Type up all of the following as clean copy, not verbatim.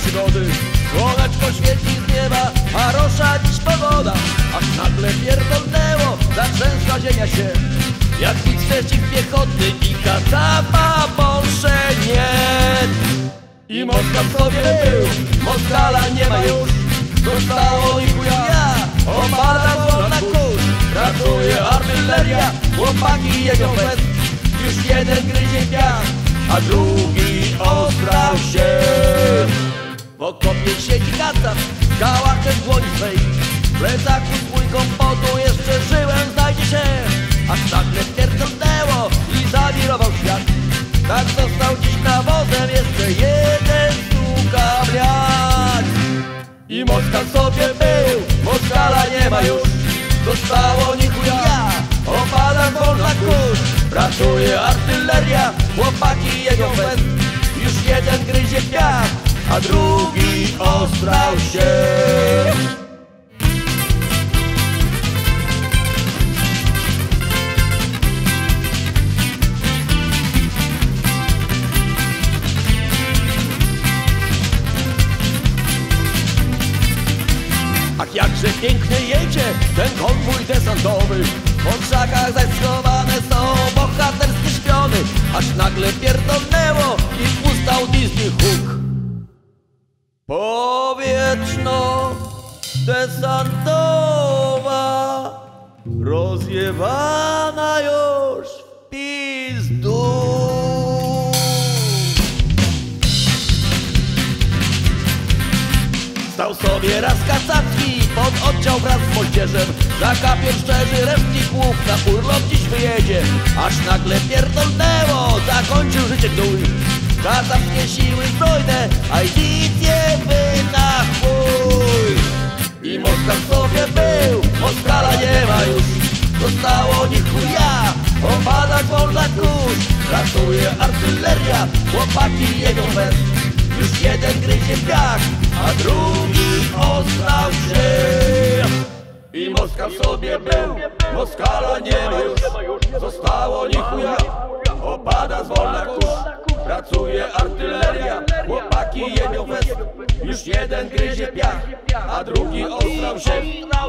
przygody. Słoneczko świeci z nieba, a rosza dziś pogoda. Aż nagle pierdolnęło, zatrzęsła ziemia się. Jak nic przeciw piechoty i kacapa Polsze nie. I Moskal sobie był, Moskala nie ma już. Zostało i chuja, opada wolna kurz. Pracuje artyleria, chłopaki jedzią bez. Już jeden gryzie piach, a drugi ostrał się. W okopie siedzi kacap, kałachem w dłoni swej. W plecaku z bójką potu jeszcze żyłem znajdzie się. Aż nagle pierdolnęło i zawirował świat. Tak został dziś nawozem jeszcze jeden stuka bliat. I Moskal sobie był, Moskala nie ma już. Zostało ni chuja, opada wolna kurz. Pracuje artyleria, chłopaki jedzią bez. Już jeden gryzie piach, a drugi ostrał się. Ach, jakże pięknie jedzie ten konwój desantowy. Po krzakach zaś schowane są bohaterskie śpiony. Aż nagle pierdolnęło i ustał Disney Hook. Powietrzno-desantowa, rozjebana już w pizdu. Stał sobie raz Kacapski pod oddział wraz z moździerzem. Za kapier szczerzy resztki głów na urlop dziś wyjedzie. Aż nagle pierdolnęło, zakończył życie gnój. Kacapskie siły zbrojne, a nic nie wy na chuj. I Moskal sobie był, Moskala nie ma już. Zostało ni chuja, opada wolna kurz. Pracuje artyleria, chłopaki jedą bez. Już jeden gryzie piach, a drugi ostrał się. I Moskal sobie był, Moskala nie ma już. Zostało ni chuja, opada zwolna kurz. Pracuje artyleria, chłopaki jebią bez. Już jeden gryzie piach, a drugi ostrał się.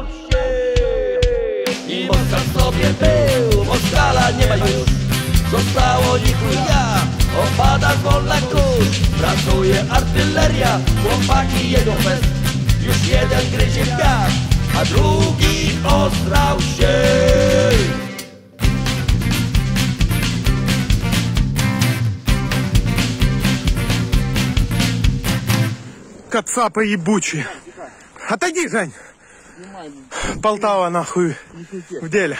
I Moskal sobie był, Moskala nie ma już. Zostało ni chuja, opada wolna kurz. Pracuje artyleria, chłopaki jedą bez. Już jeden gryzie piach, a drugi ostrał się. Кацапы ебучие. Отойди, Жень. Полтава нахуй в деле.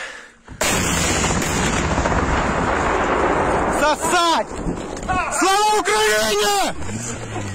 Сосать! Слава Украине!